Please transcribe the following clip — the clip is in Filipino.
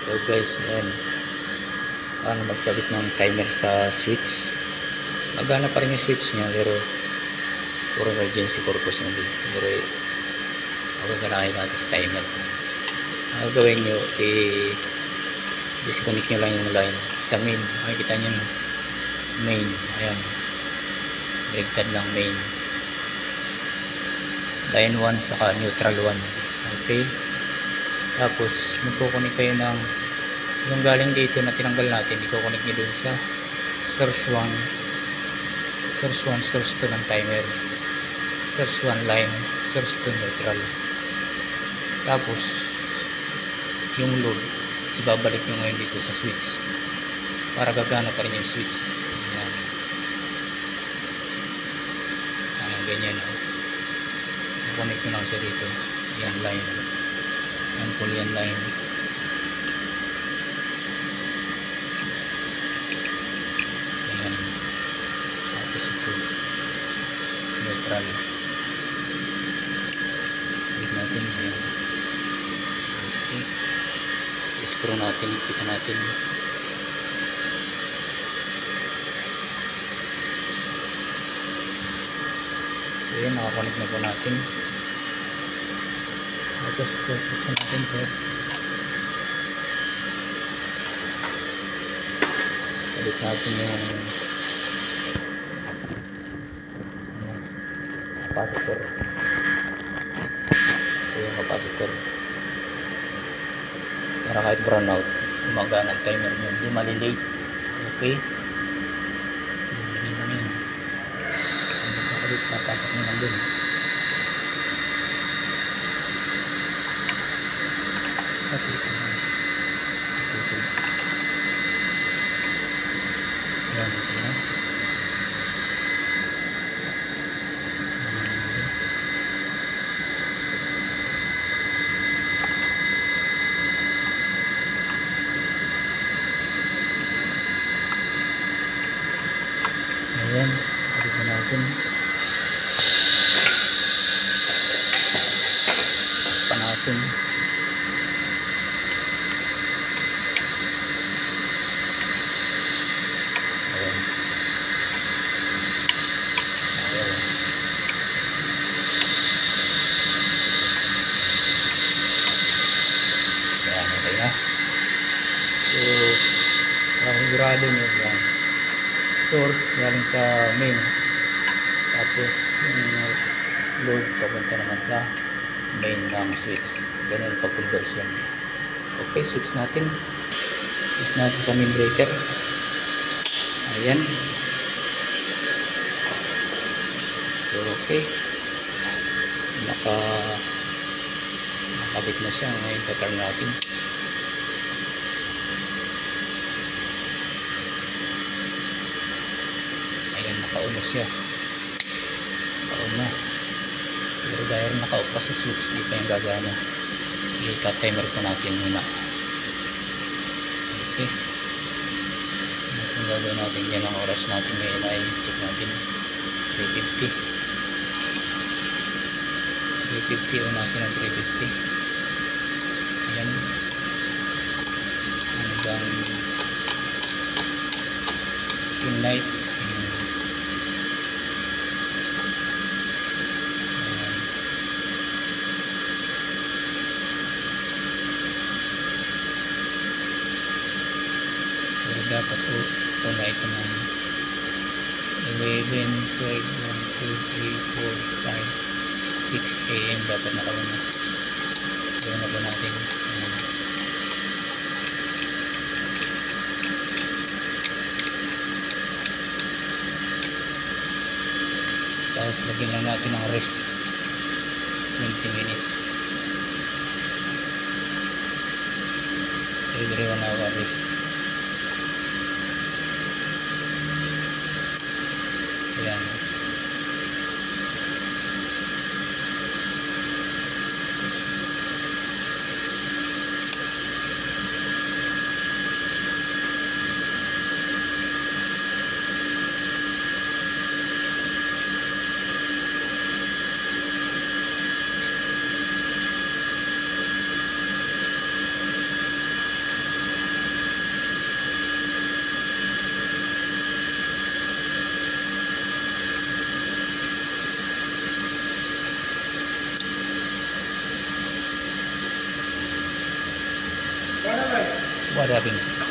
So guys, ayan, paano magkabit ng timer sa switch. Magana pa rin yung switch nya, pero puro emergency purpose na din. Pero magaganahin natin sa timer. Ang gagawin nyo, disconnect nyo lang yung line sa main. Makikita nyo main, ayan, baligtad lang main, line 1 saka neutral 1. Okay, tapos magkukunik kayo ng yung galing dito na tinanggal natin, ikukunik nyo dun sa source 1, source 2 ng timer, source 1 line, source 2 neutral. Tapos yung load ibabalik nyo ngayon dito sa switch para gagana pa rin yung switch. Ayan, ganyan o. Connect nyo lang siya dito. Yan line, yan pull yan line. Ayan, tapos ito neutral. Wait natin. Ayan, okay, screw natin, ipitan natin. So yan, nakakonect na po natin. Tapos buksan natin ito. Balik natin yung capacitor. Ito yung capacitor para kahit brown out gumagana ang timer nyo, hindi malilate. Okay, hindi naman yun magkakalit, papasok nyo lang dun. Okay, yan, ito na. Ayan, balik na natin. Pa natin. Ayan. Ayan. Ayan, okay na. So, parang sigurado nyo yan. Source galing sa main, tapos yung load papunta naman sa main ng switch. Ganun pag conversion. Okay, switch natin sa main breaker. Ayan, so okay, nakabit na siya. Ngayon tatarn natin. Naka-on na siya. Naka-on na. Pero dahil naka-off pa sa switch, di pa yung gagana. I-timer po natin muna. Okay. Ito yung gagawin natin. Yan ang oras natin ngayon ay check natin. 350. 350. On natin ang 350. Ayan. Hanggang pin light. Dapat una ito ng 11, 12, 1, 2, 3, 4, 5, 6 AM dapat nakauna. Gawin na po natin. Tapos lagyan lang natin ng rest 20 minutes. Every 1 hour rest. Ayan. What happened?